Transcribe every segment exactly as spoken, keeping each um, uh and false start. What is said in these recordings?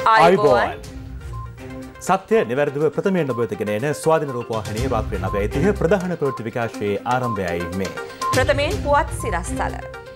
ආයුබෝවන්. සත්‍ය නිවැරදිව ප්‍රථමයෙන් ඔබ වෙතගෙන එන ස්වාධීන රූපවාහිනියේ රාත්‍රී නවය තිහ ප්‍රධාන ප්‍රවෘත්ති විකාශයේ ආරම්භයයි මේ. ප්‍රථමයෙන් පුවත් සිරස්තල.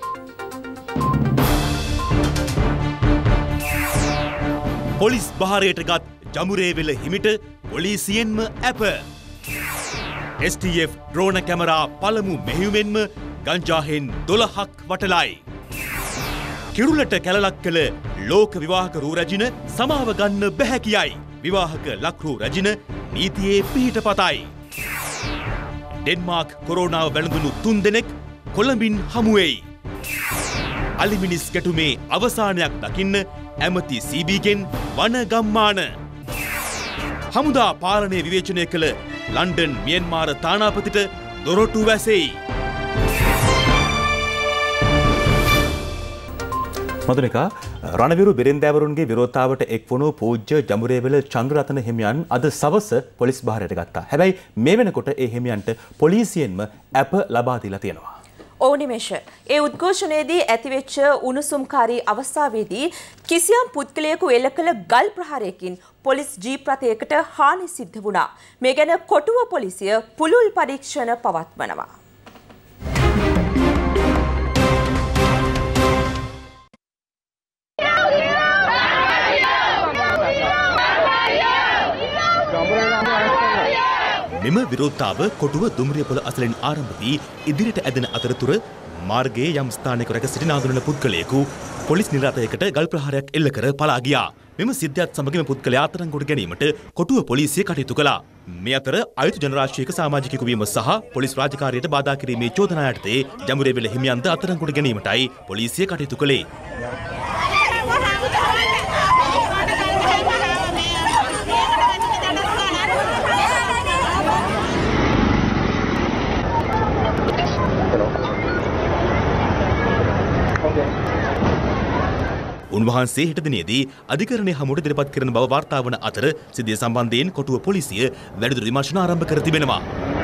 පොලිස් බහරයට ගත් ජමුරේවෙල හිමිට පොලිසියෙන්ම ඇප. S T F drone camera පළමු මෙහෙයුමෙන්ම ගංජාහෙන් දොළහක් වටලයි. කිරුළට කැලලක් කළ ලෝක විවාහක රූ රැජින සමාව ගන්න බැහැ කියයි. විවාහක ලක්රූ රැජින නීතියේ පිහිට පතයි. ඩෙන්මාර්ක් කොරෝනාව වැළඳුණු තුන් දෙනෙක් කොළඹින් හමුවෙයි. අලිමිනිස් ගැටුමේ අවසානයක් දකින්න ඇමති සී බීගෙන් වන ගම්මාන. හමුදා පාලනය විවේචනය කළ ලන්ඩන් මියන්මාර තානාපතිට දොරටු වැසෙයි. මදුනිකා රණවිරු බිරින්දෑවරුන්ගේ විරෝධතාවට එක් වුණු පූජ්‍ය ජමුරේවල චන්ද්‍රරතන හිමියන් අද සවස පොලිස් බහරයට ගත්තා. හැබැයි මේ වෙනකොට ඒ හිමියන්ට පොලිසියෙන්ම ඇප ලබා දීලා තියෙනවා. ඔව් නිමේෂ. ඒ උද්ඝෝෂණයේදී ඇතිවෙච්ච උණුසුම්කාරී අවස්ථාවේදී කිසියම් පුද්ගලයෙකු එල්ල කළ ගල් ප්‍රහාරයකින් පොලිස් ජීප් රථයකට හානි සිද්ධ වුණා. මේ ගැන කොටුව පොලිසිය පුළුල් පරීක්ෂණ පවත්වනවා. මෙම විරෝධතාව කොටුව දුම්රියපොළ අසලින් ආරම්භ වී ඉදිරියට ඇදෙන අතරතුර මාර්ගයේ යම් ස්ථානයක රැක සිටින ආඳුනන පුද්ගලයෙකු පොලිස් නිලධාරියෙකුට ගල් ප්‍රහාරයක් එල්ල කර පලා ගියා. මෙම සිද්ධියත් සමගම පුද්ගලයා අත්අඩංගුවට ගැනීමට කොටුව පොලිසිය කටයුතු කළා. මේ අතර අයුතු ජනරාශියක සමාජිකයෙකු වීම සහ පොලිස් රාජකාරියට බාධා කිරීමේ චෝදනා යටතේ ජමුරේවෙල හිමියන්ද අත්අඩංගුවට ගැනීමටයි පොලිසිය කටයුතු කළේ. උන්වහන්සේ හෙට දිනේදී අධිකරණයේ හමුවට ඉදිරිපත් කරන බව වාර්තා වන අතර සිද්ධිය සම්බන්ධයෙන් කොටුව පොලිසිය වැඩිදුර විමර්ශන ආරම්භ කර තිබෙනවා.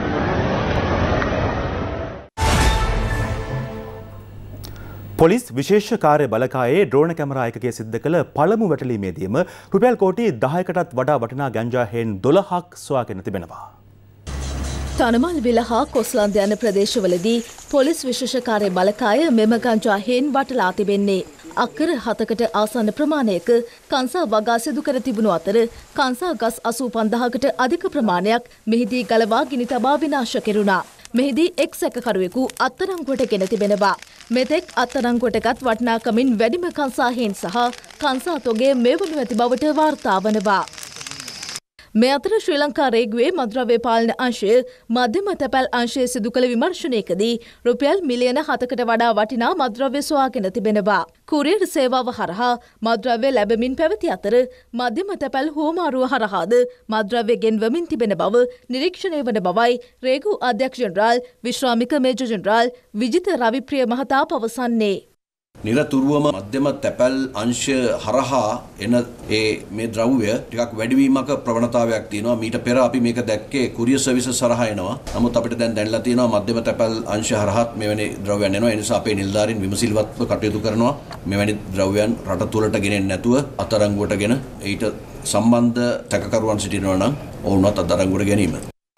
පොලිස් විශේෂ කාර්ය බලකායේ ඩ්‍රෝන කැමරා එකකයේ සිද්ධ කළ පළමු වැටලීමේදීම රුපියල් කෝටි දහයකටත් වඩා වටිනා ගංජා හේන් දොළහක් සොයාගෙන තිබෙනවා. තනමල්විල හා කොස්ලන්ද යන ප්‍රදේශවලදී පොලිස් විශේෂ කාර්ය බලකාය මෙම ගංජා හේන් වටලා තිබෙන්නේ. අක්කර හතකට ආසන්න ප්‍රමාණයක කංසා වගා සිදු කර තිබුණු අතර කංසා ගස් අසූ පන්දහකට අධික ප්‍රමාණයක් මෙහිදී ගලවා ගිනි තබා විනාශ කෙරුණා. මෙහිදී එක් සැකකරුවෙකු අත්අඩංගුවට ගෙන තිබෙනවා. මෙතෙක් අත්අඩංගුවටගත් වටිනාකමින් වැඩිම කංසා හේන් සහ කංසා තොගේ මෙවනු ඇති බවට වාර්තා වනවා. මේ අතර ශ්‍රී ලංකා රේගුවේ මද්‍රව්‍ය පාලන අංශය මධ්‍යම තැපැල් අංශය සිදු කළ විමර්ශනයකදී රුපියල් මිලියන හතකට වඩා වටිනා මද්‍රව්‍ය සොයාගෙන තිබෙනවා. කුරියර් සේවාව හරහා මද්‍රව්‍ය ලැබමින් පැවති අතර මධ්‍යම තැපැල් හුවමාරුව හරහාද මද්‍රව්‍ය ගෙන්වමින් තිබෙන බව නිරීක්ෂණය වන බවයි රේගු අධ්‍යක්ෂ ජෙනරාල් විශ්‍රාමික මේජර් ජෙනරාල් විජිත රවිප්‍රිය මහතා පවසන්නේ. නිරතුරුවම මධ්‍යම තැපැල් අංශ හරහා එන ඒ මේ ද්‍රව්‍ය ටිකක් වැඩිවීමක ප්‍රවණතාවයක් තියෙනවා. මීට පෙර අපි මේක දැක්කේ කුරියර් සර්විසස් හරහා එනවා. නමුත් අපිට දැන් දැනලා තියෙනවා මධ්‍යම තැපැල් අංශ හරහාත් මෙවැනි ද්‍රව්‍යයන් එනවා. ඒ නිසා අපේ නිලධාරීන් විමසිලිවත්ව කටයුතු කරනවා. මෙවැනි ද්‍රව්‍යයන් රට තුළට ගෙනෙන්නේ නැතුව අත්අඩංගුවටගෙන ඊට සම්බන්ධ තැකකරුවන් සිටිනවා නම් ඔවුන්වත් අත්අඩංගුවට ගැනීම.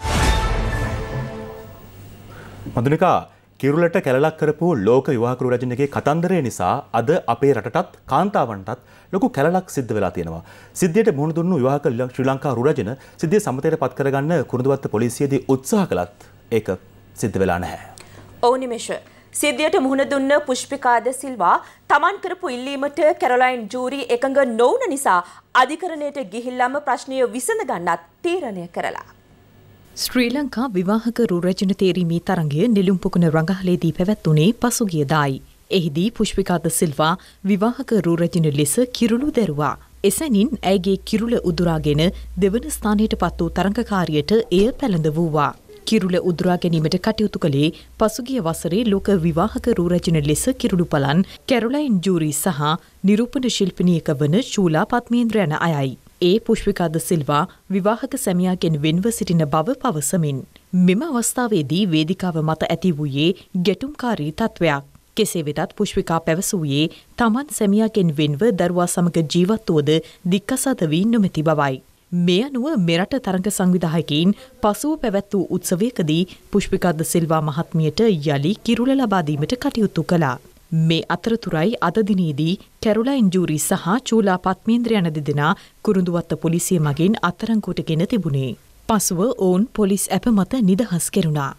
මදුනිකා කිරුළට කැලලක් කරපු ලෝක විවාහක රූ රැජිනගේ කතන්දරය නිසා අද අපේ රටටත් කාන්තාවන්ටත් ලොකු කැලලක් සිද්ධ වෙලා තියෙනවා. සිද්ධියට මුහුණ දුන්නු විවාහක ශ්‍රී ලංකා රූ රැජින සිද්ධිය සමතයට පත් කරගන්න කුරුඳුවත්ත පොලිසියේදී උත්සාහ කළත් ඒක සිද්ධ වෙලා නැහැ. ඔව් නිමේෂ. සිද්ධියට මුහුණ දුන්න පුෂ්පිකා ද සිල්වා තමන් කරපු ඉල්ලීමට කැරොලයින් ජූරි එකඟ නොවුන නිසා අධිකරණයට ගිහිල්ලාම ප්‍රශ්නය විසඳ ගන්නත් තීරණය කරලා. ශ්‍රී ලංකා විවාහක රූ රැජින තේරීමේ තරඟය නිලුම් පොකුණ රඟහලේදී පැවැත්වුණේ පසුගියදායි. එහිදී පුෂ්පිකා ද සිල්වා විවාහක රූ රැජින ලෙස කිරුළු දැරුවා. එසැනින් ඇයගේ කිරුළ උදුරාගෙන දෙවන ස්ථානයට පත් වූ තරඟකාරියට එය පැළඳ වූවා. කිරුළ උදුරා ගැනීමට කටයුතු කළේ පසුගිය වසරේ ලෝක විවාහක රූ රැජින ලෙස කිරුළු පලන් කැරොලයින් ජූරි සහ නිරූපණ ශිල්පිනියක වන ශූලා පත්මේන්ද්‍ර යන අයයි. ඒ පුෂ්පිකා ද සිල්වා විවාහක සැමියාගෙන් වෙන්ව සිටින බව පවසමින් මෙම අවස්ථාවේදී වේදිකාව මත ඇති වූයේ ගැටුම්කාරී තත්ත්වයක්. කෙසේ වෙතත් පුෂ්පිකා පැවසුවේ තමන් සැමියාගෙන් වෙන්ව දරුවා සමග ජීවත් වුවද දික්කසාද වී නොමැති බවයි. මේ අනුව මෙරට තරඟ සංවිධායකයින් පසුව පැවැත් වූ උත්සවයකදී පුෂ්පිකා ද සිල්වා මහත්මියට යලි කිරුළ ලබා දීමට කටයුතු කළා. මේ අතරතුරයි අද දිනේදී කැරොලයින් ජූරි සහ චූලා පත්මේන්ද්‍ර යන දෙදෙනා කුරුඳුවත්ත පොලිසිය මගින් අත්අඩංගුවටගෙන තිබුණේ. පසුව ඔවුන් පොලිස් ඇප මත නිදහස් කෙරුණා.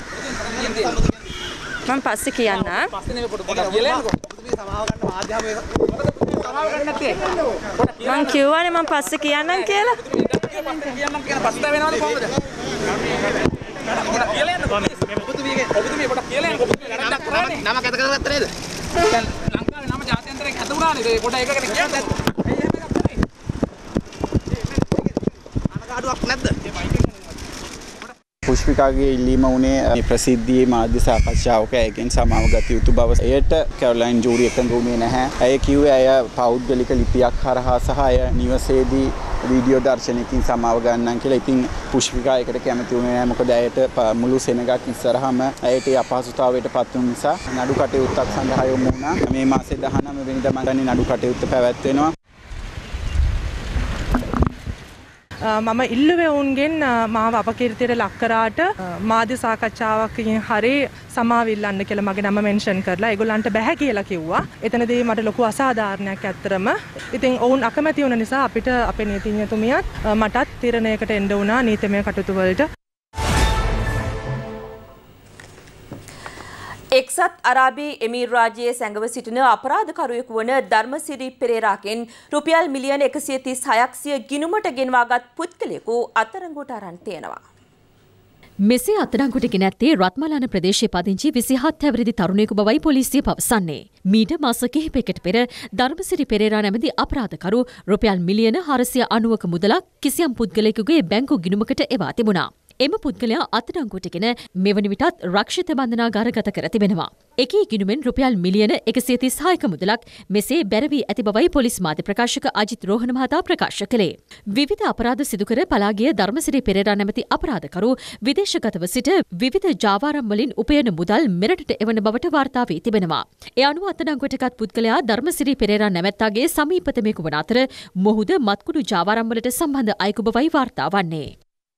මම පස්සේ කියන්න. මං කිව්වනේ මම පස්සේ කියන්නම් කියලා. නම කැත කරගත්ත නේද? දැන් ලංකාවේ නම ජාත්‍යන්තරයෙන් කැත වුණානේ. ඒ පොඩ එකකට කියන්න අනගාඩුවක් නැද්ද? පුෂ්පිකාගේ ඉල්ලීම වුණේ ප්‍රසිද්ධියේ මාධ්‍ය සාකච්ඡාවක ඇයගෙන් සමාව ගත යුතු බව. එයට කැරොලයින් ජූරි එකඟ වුණේ නැහැ. ඇය කිව්වේ ඇය පෞද්ගලික ලිපියක් හරහා සහ අය නිවසේදී වීඩියෝ දර්ශනයකින් සමාව ගන්නම් කියලා. ඉතින් පුෂ්පිකා ඒකට කැමති වුණේ නැහැ. මොකද ඇයට මුළු සෙනගක් ඉස්සරහම ඇයට අපහසුතාවයට පත් වුන නිසා නඩු කටයුත්තක් සඳහා යොමු වුණා. මේ මාසේ දහනවය වෙනිදා මම දන්නේ නඩු කටයුත්ත පැවැත්වෙනවා. මම ඉල්ලුවේ වුන්ගෙන් මාව අපකීර්තියට ලක් කරාට මාධ්‍ය සාකච්ඡාවකින් හරි සමාව ඉල්ලන්න කියලා මගේ නම මෙන්ෂන් කරලා ඒගොල්ලන්ට බෑ කියලා කිව්වා. එතනදී මට ලොකු අසාධාරණයක් ඇත්තරම. ඉතින් ඔවුන් අකමැති වුණ නිසා අපිට අපේ නීතිඥතුමියත් මටත් තීරණයකට එන්න වුණා නීතිමය කටයුතු වලට. එක්සත් අරාබි එමීර් රාජ්‍යයේ සැඟව සිටින අපරාධකරුවෙකු වන ධර්මසිරි පෙරේරාගෙන් රුපියල් මිලියන එකසිය තිස් හයක් සිය ගිණුමට ගෙනවාගත් පුද්ගලයෙකු අත්අඩංගුවට අරන් තියෙනවා. මෙසේ අත්අඩංගුවට ගෙන ඇත්තේ රත්මලාන ප්‍රදේශයේ පදිංචි විසිහත් හැවිරිදි තරුණයෙකු බවයි පොලිසිය පවසන්නේ. මීට මාස කිහිපයකට පෙර ධර්මසිරි පෙරේරා නැමැති අපරාධකරු රුපියල් මිලියන හාරසිය අනූවක මුදලක් කිසියම් පුද්ගලයෙකුගේ බැංකු ගිණුමකට එවා තිබුණා. එම පුද්ගලයා අත්අඩංගුවටගෙන මෙවැනි විටත් රක්ෂිත බන්ධනාගාරගත කර තිබෙනවා. එකී ගිණුමෙන් රුපියල් මිලියන එකසිය තිස් හයක මුදලක් මෙසේ බැරවී ඇති බවයි පොලිස් මාධ්‍ය ප්‍රකාශක අජිත් රෝහණ මහතා ප්‍රකාශ කළේ. විවිධ අපරාධ සිදු කර පලා ගිය ධර්මසිරි පෙරේරා නැමැති අපරාධකරු විදේශගතව සිට විවිධ ජාවාරම් වලින් උපයන මුදල් මෙරටට එවන බවට වාර්තා වී තිබෙනවා. ඒ අනුව අත්අඩංගුවටගත් පුද්ගලයා ධර්මසිරි පෙරේරා නැමැත්තාගේ සමීපතමෙකු වන අතර මොහුද මත්කුඩු ජාවාරම් වලට සම්බන්ධ අයෙකු බවයි වාර්තා වන්නේ.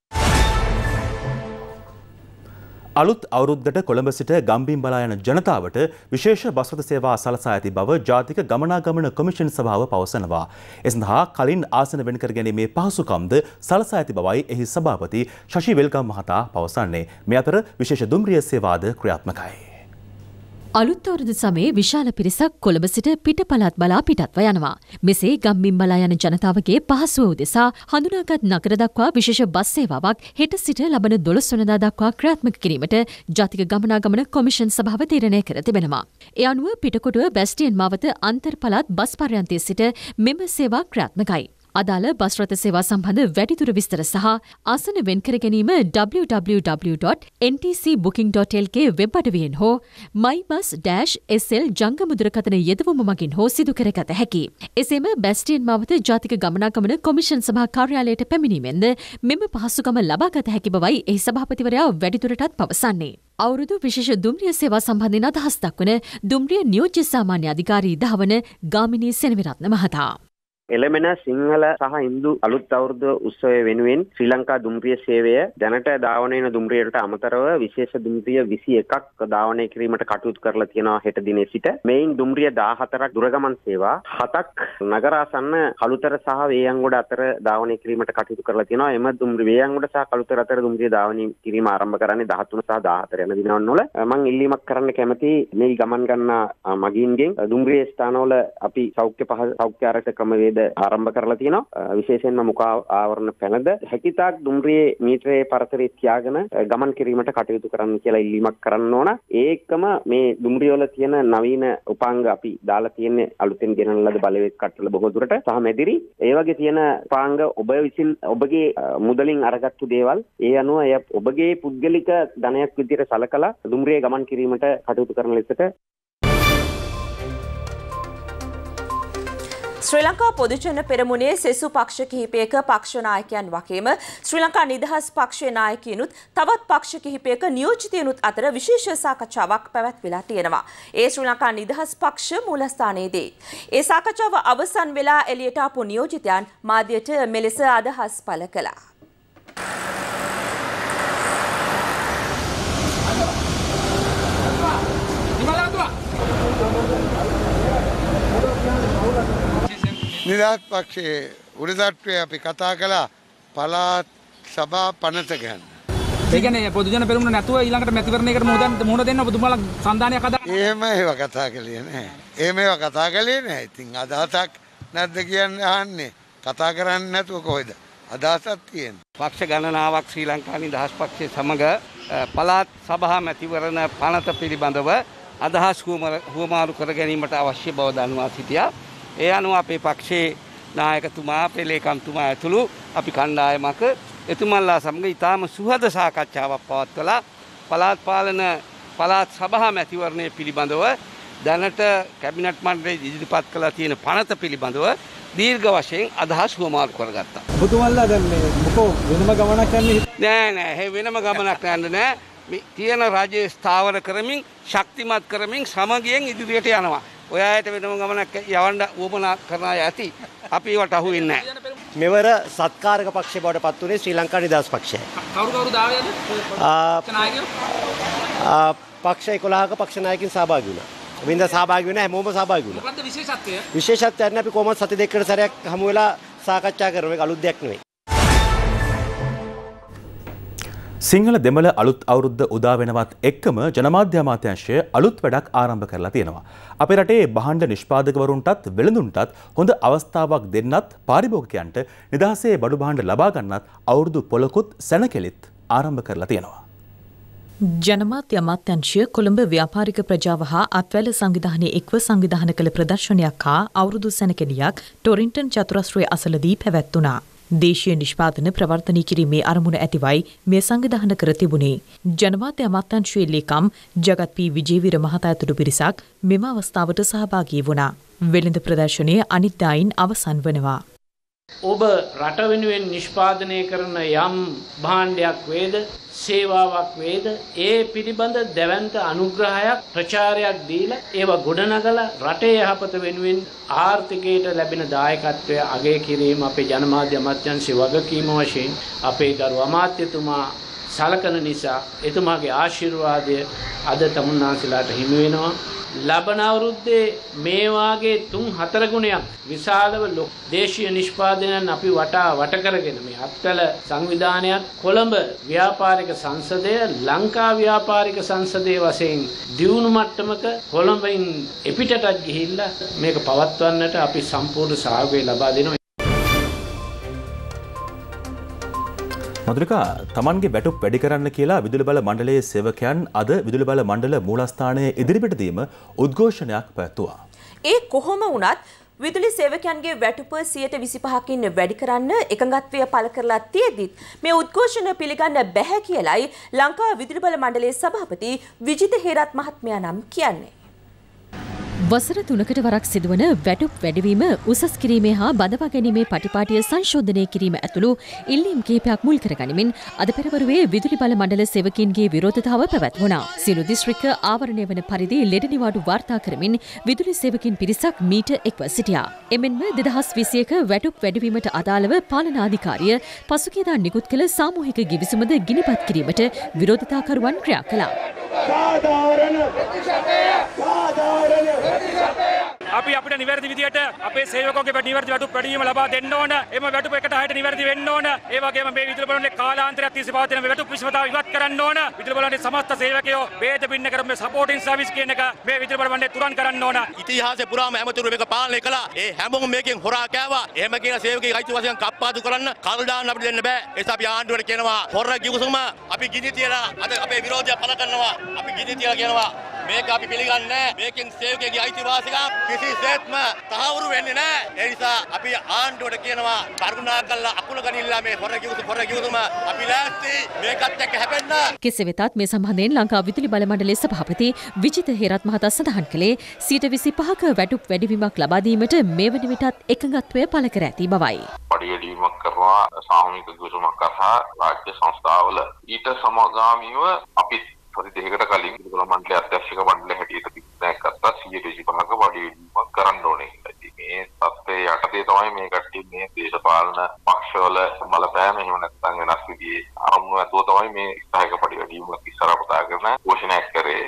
අලුත් අවුරුද්දට කොළඹ සිට ගම්බිම් බලා යන ජනතාවට විශේෂ බස් රථ සේවා සලසා ඇති බව ජාතික ගමනාගමන කොමිෂන් සභාව පවසනවා. ඒ සඳහා කලින් ආසන වෙන් කර ගැනීමේ පහසුකම්ද සලසා ඇති බවයි එහි සභාපති ශෂි වෙල්ගම් මහතා පවසන්නේ. මේ අතර විශේෂ දුම්රිය සේවාද ක්‍රියාත්මකයි. අලුත් අවුරුදු සමයේ විශාල පිරිසක් කොළඹ සිට පිටපළාත් බලා පිටත්ව යනවා. මෙසේ ගම්බිම් බලා යන ජනතාවගේ පහසුව උදෙසා හඳුනාගත් නගර දක්වා විශේෂ බස් සේවාවක් හෙට සිට ලබන දොළොස් වෙනිදා දක්වා ක්‍රියාත්මක කිරීමට ජාතික ගමනාගමන කොමිෂන් සභාව තීරණය කර තිබෙනවා. ඒ අනුව පිටකොටුව බැස්ටියන් මාවත අන්තර් පළාත් බස් පර්යන්තයේ සිට මෙම සේවා ක්‍රියාත්මකයි. අදාළ බස් රථ සේවා සම්බන්ධ වැඩිදුර විස්තර සහ ආසන වෙන් කර ගැනීම W W W dot N T C booking dot L K web අඩවියෙන් හෝ මයිබස් එස් එල් ජංගම දුරකථන යෙදවුම මගින් හෝ සිදු කරගත හැකි. එසේම බැස්ටියන් මාවත ජාතික ගමනාගමන කොමිෂන් සභා කාර්යාලයට පැමිණීමෙන්ද මෙම පහසුකම ලබාගත හැකි බවයි එහි සභාපතිවරයා වැඩිදුරටත් පවසන්නේ. අවුරුදු විශේෂ දුම්රිය සේවා සම්බන්ධයෙන් අදහස් දක්වන දුම්රිය නියෝජ්‍ය සාමාන්‍ය අධිකාරී දහවන ගාමිණී සෙනවිරත්න මහතා. එළමෙන සිංහල සහ හින්දු අලුත් අවුරුදු උත්සවය වෙනුවෙන් ශ්‍රී ලංකා දුම්රිය සේවය දැනට ධාවනය වෙන දුම්රියට අමතරව විශේෂ දුම්රිය විසි එකක් ධාවනය කිරීමට කටයුතු කරලා තියෙනවා හෙට දිනේ සිට. මෙයින් දුම්රිය දාහතරක් දුරගමන් සේවා, හතක් නගරාසන්න කළුතර සහ වේයන්ගොඩ අතර ධාවනය කිරීමට කටයුතු කරලා තියෙනවා. එම දුම්රිය වේයන්ගොඩ සහ කළුතර අතර දුම්රිය ධාවනය කිරීම ආරම්භ කරන්නේ දහතුන සහ දාහතර යන දිනවල. මම ඉල්ලීමක් කරන්න කැමති මේ ගමන් ගන්න මගීන්ගෙන් දුම්රිය ස්ථානවල අපි සෞඛ්‍ය පහ සෞඛ්‍ය ආරක්ෂක ක්‍රමවේද ආරම්භ කරලා තියෙනවා. විශේෂයෙන්ම මුඛ ආවරණ පැනද හැකිතාක් දුම්රියේ මීටරයේ පරතරයේ තියාගෙන ගමන් කිරීමට කටයුතු කරන්න කියලා ඉල්ලීමක් කරන්න ඕන. ඒකම මේ දුම්රිය වල තියෙන නවීන උපාංග අපි දාලා තියෙන්නේ අලුතෙන් ගෙනන ලද බලවේග කට්ටල බොහෝ දුරට සහ මැදිරි ඒ වගේ තියෙන උපාංග ඔබ විසින් ඔබගේ මුදලින් අරගත්තු දේවල් ඒ අනුව එය ඔබගේ පුද්ගලික ධනයක් විදිහට සලකලා දුම්රියේ ගමන් කිරීමට කටයුතු කරන ලෙසට ශ්‍රී ලංකා පොදුජන පෙරමුණේ සෙසු පක්ෂ කිහිපයක පක්ෂ නායකයන් වගේම ශ්‍රී ලංකා නිදහස් පක්ෂයේ නායකයනුත් තවත් පක්ෂ කිහිපයක නියෝජිතයනුත් අතර විශේෂ සාකච්ඡාවක් පැවැත්විලා තියෙනවා. ඒ ශ්‍රී ලංකා නිදහස් පක්ෂ මූලස්ථානයේදී. ඒ සාකච්ඡාව අවසන් වෙලා එළියට ආපු නියෝජිතයන් මාධ්‍යයට මෙලෙස අදහස් පළ කළා. නිදහස් පක්ෂයේ උඩතට්ටුවේ අපි කතා කළා පළාත් සභා පනත ගැන. ඒ කියන්නේ පොදුජන පෙරමුණ නැතුව ඊළඟට මැතිවරණයකට මුහුණ මුහුණ දෙන්න ඔබතුමාලා සන්දානයක් හදා. එහෙම ඒවා කතා කළේ නැහැ. එහෙම ඒවා කතා කළේ නැහැ. ඉතින් අදහසක් නැද්ද කියන්නේ අහන්නේ. කතා කරන්නේ නැතුව කොහෙද අදහසක් තියෙන්නේ. පක්ෂ ගණනාවක් ශ්‍රී ලංකා නිදහස් පක්ෂයේ සමග පළාත් සභා මැතිවරණ පනත පිළිබඳව අදහස් හුවමාරු කර ගැනීමට අවශ්‍ය බව දන්වා සිටියා. ඒ අනුව අපේ පක්ෂයේ නායකතුමා අපේ ලේකම්තුමා ඇතුළු අපි කණ්ඩායමක එතුමන්ලා සමග ඉතාම සුහද සාකච්ඡාවක් පවත්වලා පළාත් පාලන පළාත් සභා මැතිවරණය පිළිබඳව දැනට කැබිනට් මණ්ඩලයේ ඉදිරිපත් කළා තියෙන පනත පිළිබඳව දීර්ඝ වශයෙන් අදහස් හුවමාරු කරගත්තා. ඔබතුමන්ලා දැන් මේ මොකෝ වෙනම ගමනක් යන්නේ නෑ නෑ ඒ වෙනම ගමනක් යන්නේ නෑ. මේ තියෙන රාජ්‍ය ස්ථාවර කරමින් ශක්තිමත් කරමින් සමගියෙන් ඉදිරියට යනවා. ඔය අයට වෙනම ගමනක් යවන්න උවමනා කරන අය ඇති. අපි ඒවට අහු වෙන්නේ නැහැ. මෙවර සත්කාරක පක්ෂය බවට පත් වුණේ ශ්‍රී ලංකා නිදහස් පක්ෂයයි. කවුරු කවුරු දාවේද? ආ පක්ෂ එකොළහක පක්ෂ නායකින් සහභාගී වුණා. වින්ද සහභාගී වෙන හැමෝම සහභාගී වුණා. මොකද්ද විශේෂත්වය? විශේෂත්වයක් නැහැ අපි කොහොමද සති දෙකකට සැරයක් හමු වෙලා සාකච්ඡා කරනවා. ඒක අලුත් දෙයක් නෙවෙයි. සිංහල දෙමළ අලුත් අවුරුද්ද උදා වෙනවත් එක්කම ජනමාධ්‍ය අමාත්‍යාංශය අලුත් වැඩක් ආරම්භ කරලා තියෙනවා. අපේ රටේ භාණ්ඩ නිෂ්පාදකවරුන්ටත් වෙළඳුන්ටත් හොඳ අවස්ථාවක් දෙන්නත් පාරිභෝගිකයන්ට නිදහසේ බඩු භාණ්ඩ ලබා ගන්නත් අවුරුදු පොලකුත් සැනකෙලිත් ආරම්භ කරලා තියෙනවා. ජනමාධ්‍ය අමාත්‍යාංශය කොළඹ ව්‍යාපාරික ප්‍රජාව හා අත්වැල සංවිධානයේ එක්ව සංවිධානය කළ ප්‍රදර්ශනයක් හා අවුරුදු සැනකෙළියක් ටොරින්ටන් චතුරස්‍රය අසලදී පැවැත්වුණා. දේශීය නිෂ්පාදන ප්‍රවර්ධනය කිරීමේ අරමුණ ඇතිවයි මේ සංවිධානය කර තිබුණේ. ජනමාධ්‍ය අමාත්‍යාංශයේ ලේකම් ජගත් පී විජේවීර මහතා ඇතුළු පිරිසක් මෙම අවස්ථාවට සහභාගී වුණා. වෙළඳ ප්‍රදර්ශනය අනිද්දායින් අවසන් වනවා. ඔබ රට වෙනුවෙන් නිෂ්පාදනය කරන යම් භාණ්ඩයක් වේද සේවාවක් වේද ඒ පිළිබඳ දැවැන්ත අනුග්‍රහයක් ප්‍රචාරයක් දීලා ඒව ගොඩනගලා රටේ යහපත වෙනුවෙන් ආර්ථිකයට ලැබෙන දායකත්වය අගය කිරීම අපේ ජනමාධ්‍ය අමාත්‍යාංශයේ වගකීම වශයෙන් අපේ ගරු අමාත්‍යතුමා සලකන නිසා එතුමාගේ ආශිර්වාදය අද තමුන්නාන්සලාට හිමි වෙනවා. ලබන අවුරුද්දේ මේ වාගේ තුන් හතර ගුණයක් විශාලව දේශීය නිෂ්පාදනයන් අපි වටා වට කරගෙන මේ අත්වල සංවිධානයත් කොළඹ ව්‍යාපාරික සංසදය ලංකා ව්‍යාපාරික සංසදයේ වශයෙන් දියුණු මට්ටමක කොළඹින් එපිටටත් ගිහිල්ලා මේක පවත්වන්නට අපි සම්පූර්ණ සහයෝගය ලබා දෙනවා. මදුරිකා තමන්ගේ වැටුප් වැඩි කරන්න කියලා විදුලි බල මණ්ඩලයේ සේවකයන් අද විදුලි බල මණ්ඩල මූලස්ථානයේ ඉදිරිපිට දීම උද්ඝෝෂණයක් පැවැත්වුවා. ඒ කොහොම වුණත් විදුලි සේවකයන්ගේ වැටුප සියයට විසිපහකින් වැඩි කරන්න එකඟත්වය පළ කරලා තියෙද්දිත් මේ උද්ඝෝෂණ පිළිගන්න බැහැ කියලයි ලංකා විදුලි බල මණ්ඩලයේ සභාපති විජිත හේරත් මහත්මයා නම් කියන්නේ. වසර තුනකට වරක් සිදුවන වැටුප් වැඩිවීම උසස් කිරීමේ හා බඳවා ගැනීමේ පටිපාටිය සංශෝධනය කිරීම ඇතුළු ඉල්ලීම් කිහිපයක් මුල් කරගනිමින් අද පෙරවරුවේ විදුලි බල මණ්ඩල සේවකීන්ගේ විරෝධතාව පැවැත්වුණා. සියලු දිස්ත්‍රික්ක ආවරණය වන පරිදි ලෙඩ නිවාඩු වාර්තා කරමින් විදුලි සේවකීන් පිරිසක් මීට එක්ව සිටියා. එමෙන්ම දෙදහස් විසියක වැටුප් වැඩිවීමට අදාළව පාලනාධිකාරිය පසුගියදා නිකුත් කළ සාමූහික ගිවිසුමද ගිනිපත් කිරීමට විරෝධතාකරුවන් ක්‍රියා කළා. අපි අපිට නිවැරදි විදියට අපේ සේවකෝගේ නිවැරදි වැටුප් වැඩිවීම ලබා දෙන්න ඕන. එම වැටුප එකට හයට නිවැරදි වෙන්න ඕන. ඒ වගේම මේ විදුලි බලන්නේ කාලාන්තරයක් තිස්සේ පවතින මේ වැටුප් විෂමතාව ඉවත් කරන්න ඕන. විදුලි බලන්නේ සමස්ත සේවකයෝ ભેද බින්න කර මේ සපෝටින් සර්විස් කියන එක මේ විදුලි බලන්නේ තුරන් කරන්න ඕන. ඉතිහාසයේ පුරාම හැමතුරු මේක පාලනය කළා. ඒ හැමෝම මේකෙන් හොරා කෑවා. එහෙම කියන සේවකයෙක් අයිතිවාසිකම් කප්පාදු කරන්න කල් දාන්න අපිට දෙන්න බෑ. ඒ නිසා අපි ආණ්ඩුවට කියනවා හොර කිව්සම අපි ගිනි තියලා අද අපේ විරෝධය පළ කරනවා. අපි ගිනි තියලා කියනවා මේක අපි පිළිගන්නේ නැහැ. මේකෙන් සේවකගේ අයිතිවාසිකම් කිසිසේත්ම තහවුරු වෙන්නේ නැහැ. ඒ නිසා අපි ආණ්ඩුවට කියනවා කරුණා කරලා අකුල ගනිලා මේ හොර කිව්තු හොර කිව්තුම අපි ලෑස්ති මේකත් එක්ක හැපෙන්න. කෙසේ වෙතත් මේ සම්බන්ධයෙන් ලංකා විදුලි බල මණ්ඩලයේ සභාපති විජිත හේරත් මහතා සඳහන් කළේ සියයට විසිපහක වැටුප් වැඩිවීමක් ලබා දීමට මේ වන විටත් එකඟත්වය පළ කර ඇති බවයි. පඩියදීමක් කරනවා සාමූහික ගුසුමක් කරා රාජ්‍ය සංස්ථාවල ඊට සමගාමීව අපි පරි දෙකකට කලින් විදුලි මණ්ඩලයේ අධ්‍යක්ෂක මණ්ඩලය හැටියට පිටනක් කරලා සියයට විසිපහක පඩියදීමක් කරන්න ඕනේ. මේ තත්ත්වයේ යටතේ තමයි මේ කට්ටිය මේ දේශපාලන පක්ෂවල බලපෑම එහෙම නැත්නම් වෙනස් විදිහේ අරමුණු ඇතුව තමයි මේ සහායක පඩියදීමක් ඉස්සරහ පුතා කරන ഘോഷණයක් කරේ.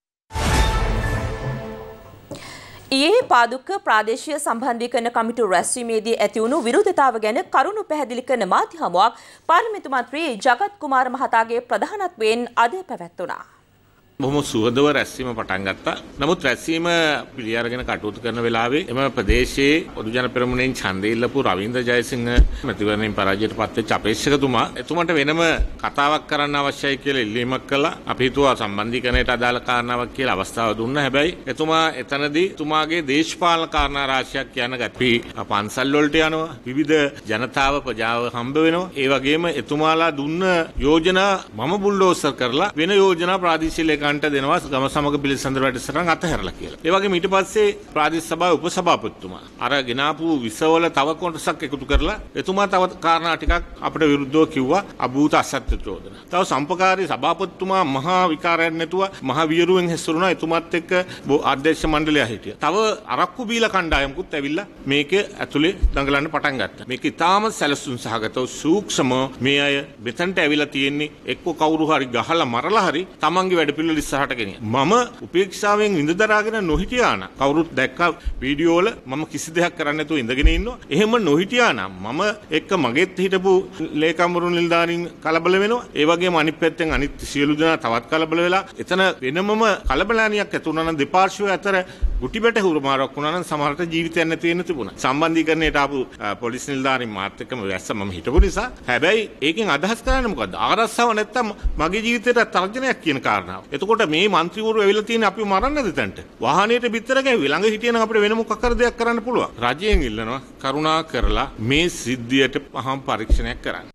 ඊයේ පාදුක්ක ප්‍රාදේශීය සම්බන්ධීකරණ කමිටු රැස්වීමේදී ඇතිවුණු විරෝධතාව ගැන කරුණු පැහැදිලි කරන මාධ්‍ය හමුවක් පාර්ලිමේන්තු මන්ත්‍රී ජගත් කුමාර මහතාගේ ප්‍රධානත්වයෙන් අද පැවැත්වුණා. බොහොම සුහදව රැස්වීම පටන් ගත්තා. නමුත් රැස්වීම පිළි අරගෙන කටයුතු කරන වෙලාවේ එම ප්‍රදේශයේ පොදු ජන පෙරමුණෙන් ඡන්දය ඉල්ලපු රවීන්ද්‍ර ජයසිංහ මැතිවරණයෙන් පරාජයට පත්වෙච්ච අපේක්ෂකතුමා එතුමන්ට වෙනම කතාවක් කරන්න අවශ්‍යයි කියලා ඉල්ලීමක් කළා. අපි හිතුවා සම්බන්ධීකරණයට අදාළ කාරණාවක් කියලා අවස්ථාව දුන්නා. හැබැයි එතුමා එතනදී එතුමාගේ දේශපාලන කාරණා රාශියක් කියන ගැටි පන්සල් වලට යනවා. විවිධ ජනතාව ප්‍රජාව හම්බ වෙනවා. ඒ වගේම එතුමාලා දුන්න යෝජනා මම බුල්ඩෝසර් කරලා වෙන යෝජනා ප්‍රාදේශීය ගන්ට දෙනවා ගම සමග පිළිසඳර වැඩසටහන අතහැරලා කියලා. ඒ වගේම ඊට පස්සේ ප්‍රාදේශ සභාවේ උපසභාපතිතුමා අර ගෙනාපු විසවල තව කොටසක් එකතු කරලා එතුමා තව කාරණා ටිකක් අපිට විරුද්ධව කිව්වා අභූත අසත්‍ය චෝදන. තව සම්පකාරී සභාපතිතුමා මහා විකාරයක් නැතුව මහා වියරුවෙන් හැසිරුණා. එතුමාත් එක්ක අධ්‍යක්ෂ මණ්ඩලය හිටියා. තව අරක්කු බීලා කණ්ඩායමකුත් ඇවිල්ලා මේක ඇතුලේ දඟලන්න පටන් ගත්තා. මේක ඉතාම සැලසුම් සහගතව සූක්ෂම මේ අය මෙතනට ඇවිල්ලා තියෙන්නේ එක්ක කවුරු හරි ගහලා මරලා හරි තමන්ගේ වැඩ පිළිවෙල ඉස්සරහට ගෙනියන. මම උපේක්ෂාවෙන් විඳ දරාගෙන නොහිටියා නම් කවුරුත් දැක්ක වීඩියෝ වල මම කිසි දෙයක් කරන්නේ නැතුව ඉඳගෙන ඉන්නවා. එහෙම නොහිටියා නම් මම එක්ක මගෙත් හිටපු ලේකම්වරු නිලධාරීන් කලබල වෙනවා. ඒ වගේම අනිත් පැත්තෙන් අනිත් සියලු දෙනා තවත් කලබල වෙලා එතන වෙනමම කලබලණියක් ඇති වුණා නම් දෙපාර්ශ්වය අතර ගුටි බැට හුරුමාරක් වුණා නම් සමහරට ජීවිතයක් නැති වෙන්න තිබුණා. සම්බන්ධීකරණයට ආපු පොලිස් නිලධාරීන් මාත් එක්කම වැස්ස මම හිටපු නිසා. හැබැයි ඒකෙන් අදහස් කරන්නේ මොකද්ද? ආරස්සාව නැත්තම් මගේ ජීවිතයට තර්ජනයක් කියන කාරණාව. එතකොට මේ മന്ത്രിවරු ඇවිල්ලා තියෙන අපිව මරන්නද තැන්ට? වාහනේට බිත්තර ගැව්වේ ළඟ හිටියනම් අපිට වෙන මොකක් කර දෙයක් කරන්න පුළුවන්. රජයෙන් ඉල්ලනවා කරුණා කරලා මේ සිද්ධියට පහම් පරීක්ෂණයක් කරන්න.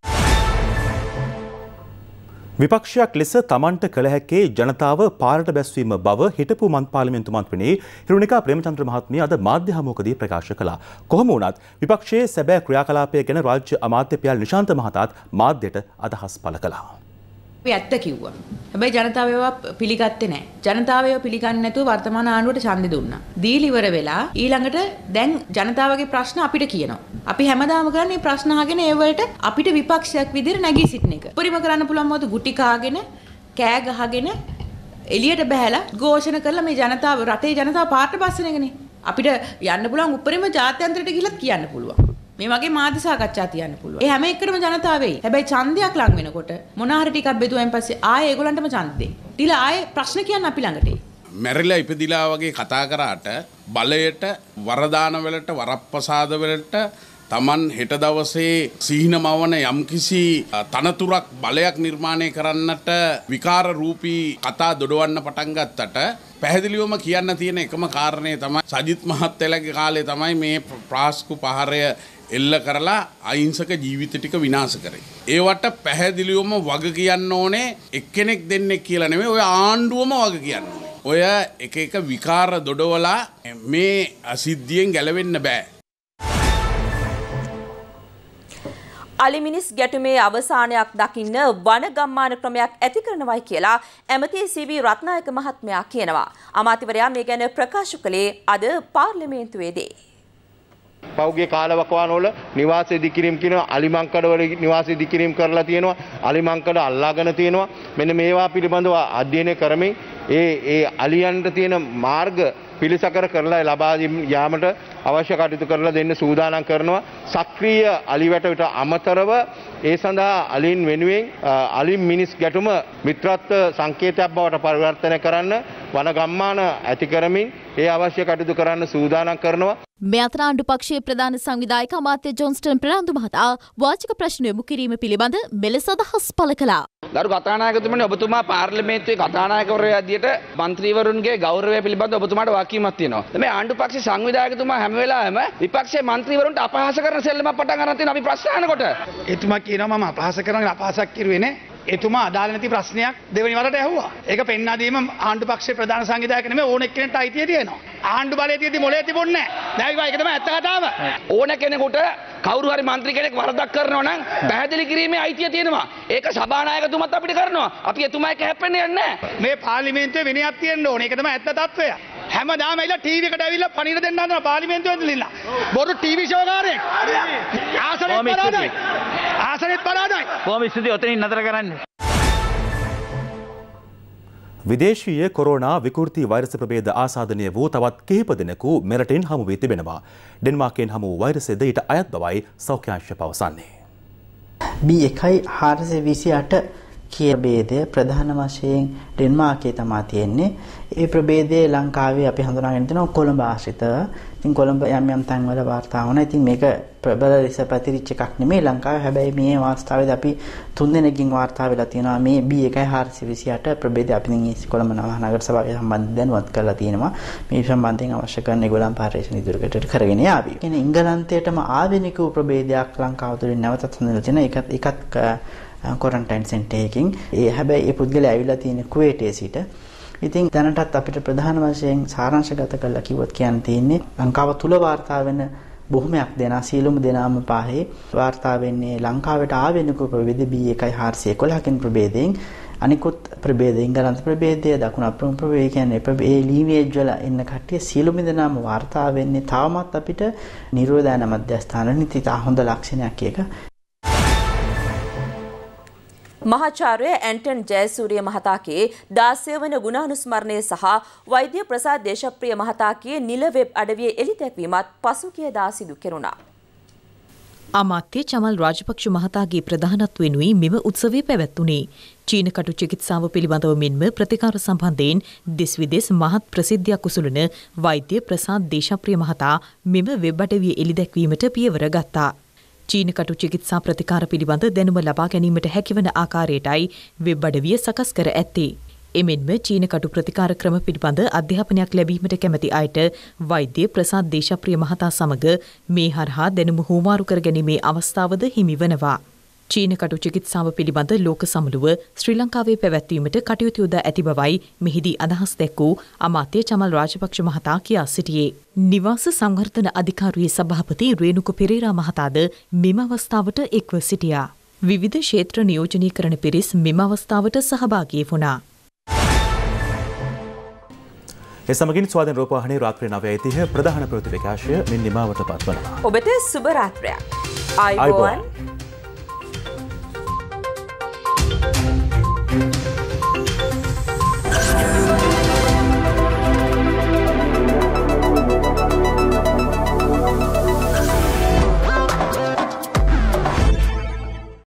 විපක්ෂයක් ලෙස තමන්ට කළ හැක්කේ ජනතාව පාරට බැස්වීම බව හිටපු මන් පාර්ලිමේන්තු මන්ත්‍රණී හිරුණිකා ප්‍රේමචන්ද්‍ර මහත්මිය අද මාධ්‍ය හමුවකදී ප්‍රකාශ කළා. කොහොම වුණත් විපක්ෂයේ සැබෑ ක්‍රියාකලාපය ගැන රාජ්‍ය අමාත්‍ය පියල් නිශාන්ත මහතාත් මාධ්‍යට අදහස් පළ කළා. අපි ඇත්ත කිව්වා. හැබැයි ජනතාව ඒවා පිළිගත්තේ නැහැ. ජනතාව ඒවා පිළිගන්නේ නැතුව වර්තමාන ආණ්ඩුවට ඡන්දෙ දුන්නා. දීලා ඉවර වෙලා ඊළඟට දැන් ජනතාවගේ ප්‍රශ්න අපිට කියනවා. අපි හැමදාම කරන්නේ ප්‍රශ්න අහගෙන ඒ වලට අපිට විපක්ෂයක් විදිහට නැගී සිටින එක. උපරිම කරන්න පුළුවන් මොකද ගුටි කාගෙන කෑ ගහගෙන එළියට බහැලා ഘോഷණ කරලා මේ ජනතාව රටේ ජනතාව පාට බස්සන එකනේ. අපිට යන්න පුළුවන් උපරිම ජාත්‍යන්තරයට ගිහිල්ලත් කියන්න පුළුවන්. මේ වගේ මාධ්‍ය සාකච්ඡා තියන්න පුළුවන්. ඒ හැම එකටම ජනතාව වෙයි. හැබැයි ඡන්දයක් ලඟ වෙනකොට මොන හරි ටිකක් බෙදුවෙන් පස්සේ ආයේ ඒගොල්ලන්ටම ඡන්ද දෙයි. ඊළඟ ආයේ ප්‍රශ්න කියන්න අපි ළඟට එයි. මැරිලා ඉපදිලා වගේ කතා කරාට බලයට වරදාන වලට වරප්‍රසාද වලට Taman හෙට දවසේ සීන මවන යම්කිසි තනතුරක් බලයක් නිර්මාණය කරන්නට විකාර රූපී කතා දොඩවන්න පටන් ගත්තට පැහැදිලිවම කියන්න තියෙන එකම කාරණේ තමයි සජිත් මහත්තයාගේ කාලේ තමයි මේ ප්‍රාස්කු පහරය එල්ල කරලා අහිංසක ජීවිත ටික විනාශ කරේ. ඒවට පැහැදිලිවම වග කියන්න ඕනේ එක්කෙනෙක් දෙන්නෙක් කියලා නෙමෙයි ඔය ආණ්ඩුවම වග කියන්න ඕනේ. ඔය එක එක විකාර දොඩවලා මේ අසිද්ධියෙන් ගැලවෙන්න බෑ. අලිමිනිස් ගැටුමේ අවසානයක් දකින්න වන ගම්මාන ක්‍රමයක් ඇති කරනවයි කියලා ඇමති සී.වී. රත්නායක මහත්මයා කියනවා. අමාත්‍යවරයා මේ ගැන ප්‍රකාශ කළේ අද පාර්ලිමේන්තුවේදී. පෞගේ කාලවකවානුවල නිවාස ඉදිකිරීම කියන අලිමංකඩවල නිවාස ඉදිකිරීම කරලා තියෙනවා. අලිමංකඩ අල්ලාගෙන තියෙනවා. මෙන්න මේවා පිළිබඳව අධ්‍යයනය කරමින් ඒ ඒ අලියන්ට තියෙන මාර්ග පිළිසකර කරලා ලබා යාමට අවශ්‍ය කටයුතු කරලා දෙන්න සූදානම් කරනවා. සක්‍රීය අලිවැටට අමතරව ඒ සඳහා අලින් වෙනුවෙන් අලින් මිනිස් ගැටුම මිත්‍රත්ව සංකේතයක් බවට පරිවර්තනය කරන්න වන ගම්මාන ඇති කරමින් ඒ අවශ්‍ය කටයුතු කරන්න සූදානම් කරනවා. මේ අතර ආණ්ඩු පක්ෂයේ ප්‍රධාන සංවිධායක අමාත්‍ය ජොන්ස්ටන් ප්‍රනාන්දු මහතා වාචික ප්‍රශ්න යොමු කිරීම පිළිබඳ මෙලෙස අදහස් පළ කළා. ගරු කතානායකතුමනි ඔබතුමා පාර්ලිමේන්තුවේ කතානායකවරයා ඇදියට മന്ത്രിවරුන්ගේ ගෞරවය පිළිබඳව ඔබතුමාට වාක්‍යයක් තියෙනවා. මේ ආණ්ඩු පක්ෂ සංවිධායකතුමා හැම වෙලාවෙම විපක්ෂයේ മന്ത്രിවරුන්ට අපහාස කරන සෙල්ලමක් පටන් ගන්න තියෙනවා අපි ප්‍රශ්න අහනකොට. එතුමා කියනවා මම අපහාස කරනවා අපහාසක් කිරුවේ නේ. එතුමා අදාළ නැති ප්‍රශ්නයක් දෙවෙනි වරට ඇහුවා. ඒක පෙන්වා දීම ආණ්ඩු පක්ෂයේ ප්‍රධාන සංවිධායක නෙමෙයි ඕන එක්කෙනෙක්ට අයිතිය තියෙනවා. ආණ්ඩු බලයේ තියෙදි මොලේ තිබුණේ නැහැ. දැන් ඒක තමයි ඇත්ත කතාව. ඕන කෙනෙකුට කවුරු හරි മന്ത്രി කෙනෙක් වරදක් කරනවා නම් පැහැදිලි කිරීමේ අයිතිය තියෙනවා. ඒක සභානායකතුමත් අපිට කරනවා. අපි එතුමා එක්ක හැප්පෙන්නේ නැහැ. මේ පාර්ලිමේන්තුවේ විනයක් තියෙන්න ඕනේ. ඒක තමයි ඇත්ත තත්ත්වය. හැමදාම ඇවිල්ලා ටීවී එකට ඇවිල්ලා පණිවිඩ දෙන්න හදනවා පාර්ලිමේන්තුවේ ඉඳලා. බොරු ටීවී ෂෝ කාරයෙක්. ආසනෙත් පරාදයි. ආසනෙත් පරාදයි. කොහොම ස්තුතියි ඔතනින් නතර කරන්න. විදේශීය කොරෝනා විකෘති වෛරස ප්‍රභේද ආසාදනය වූ තවත් කිහිප දෙනෙකු මෙරටින් හමු වී තිබෙනවා. ඩෙන්මාර්කයෙන් හමු වූ වෛරසයද ඊට අයත් බවයි සෞඛ්‍යාංශ පවසන්නේ. බී එකයි හාරසිය විසි අට කිය ප්‍රභේදය ප්‍රධාන වශයෙන් ඩෙන්මාර්කයේ තමා තියෙන්නේ. ඒ ප්‍රභේදය ලංකාවේ අපි හඳුනාගෙන තියෙනවා කොළඹ ආශ්‍රිතව. ඉතින් කොළඹ යම් යම් තැන්වල වාර්තා වුණා. ඉතින් මේක ප්‍රබල ලෙස පැතිරිච්ච එකක් නෙමෙයි ලංකාවේ. හැබැයි මේ අවස්ථාවේදී අපි තුන් දෙනෙක්ගෙන් වාර්තා වෙලා තියෙනවා මේ බී එකයි හාරසිය විසි අට ප්‍රභේදය. අපි ඉතින් කොළඹ නගර සභාවේ සම්බන්ධයෙන් දැනුවත් කරලා තියෙනවා. මේ සම්බන්ධයෙන් අවශ්‍ය කරන ඒගොල්ලන් පරීක්ෂණ ඉදිරියට කරගෙන යාවි. කියන්නේ එංගලන්තයටම ආවෙනික වූ ප්‍රභේදයක් ලංකාව තුළින් නැවතත් හඳුනලා තියෙනවා. ඒකත් ඒකත් ක්වොරන්ටයින් සෙන්ටර් එකකින්. ඒ හැබැයි ඒ පුද්ගලයා ඇවිල්ලා තියෙන කුවේටේ සිට. ඉතින් දැනටත් අපිට ප්‍රධාන වශයෙන් සාරාංශගත කරලා කිව්වොත් කියන්න තියෙන්නේ ලංකාව තුල වාර්තා වෙන බොහොමයක් දෙනා සියලුම දෙනාම පහේ වාර්තා වෙන්නේ ලංකාවට ආවෙනික ප්‍රභේද බී එකයි හාරසිය එකොළහකින් ප්‍රභේදයෙන් අනිකුත් ප්‍රභේද එංගලන්ත ප්‍රභේදය දකුණු අප්‍රිකා ප්‍රභේදය කියන්නේ ඒ ලීනියේජ් වල ඉන්න කට්ටිය සියලුම දෙනාම වාර්තා වෙන්නේ තාමත් අපිට නිරෝධායන මධ්‍යස්ථාන නීති තා හොඳ ලක්ෂණයක් එක. මහාචාර්ය ඇන්ටන් ජයසූරිය මහතාගේ දාසය වන ගුණානුස්මරණය සහ වෛද්‍ය ප්‍රසාද් දේශප්‍රිය මහතාගේ නිල වෙබ් අඩවියේ එළිදැක්වීමත් පසුගියදා සිදු කෙරුණා. අමාත්‍ය චමල් රාජපක්ෂ මහතාගේ ප්‍රධානත්වෙනුයි මෙම උත්සවය පැවැත්වුණේ. චීන කටු චිකිත්සාව පිළිබඳව මෙන්ම ප්‍රතිකාර සම්බන්ධයෙන් දෙස් විදෙස් මහත් ප්‍රසිද්ධියක් උසුලන වෛද්‍ය ප්‍රසාද් දේශප්‍රිය මහතා මෙම වෙබ් අඩවිය එළිදැක්වීමට පියවර ගත්තා. චීන කටු චිකිත්සා ප්‍රතිකාර පිළිබඳ දැනුම ලබා ගැනීමට හැකිවන ආකාරයටයි වෙබ් අඩවිය සකස් කර ඇත්තේ. එමෙන්ම චීන කටු ප්‍රතිකාර ක්‍රම පිළිබඳ අධ්‍යාපනයක් ලැබීමට කැමැති අයට වෛද්‍ය ප්‍රසාද් දේශප්‍රිය මහතා සමග මේ හරහා දැනුම හුවමාරු කර ගැනීමේ අවස්ථාවද හිමි වනවා. චීන කටු චිකිත්සාව පිළිබඳ ලෝක සමුළුව ශ්‍රී ලංකාවේ පැවැත්වීමට කටයුතු යොදා ඇති බවයි මෙහිදී අදහස් දැක්වූ අමාත්‍ය චමල් රාජපක්ෂ මහතා කියා සිටියේ. නිවාස සංවර්ධන අධිකාරියේ සභාපති රේණුක පෙරේරා මහතාද මෙම අවස්ථාවට එක්ව සිටියා. විවිධ ක්ෂේත්‍ර නියෝජනය කරන පිරිස් මෙම අවස්ථාවට සහභාගී වුණා. ඒ සමගින් ස්වාධීන රූපවාහිනී රාත්‍රී නවය තිහ ප්‍රධාන ප්‍රවෘත්ති විකාශය මින් නිමාවට පත්වනවා. ඔබට සුබ රාත්‍රියක්. ආයුබෝවන්.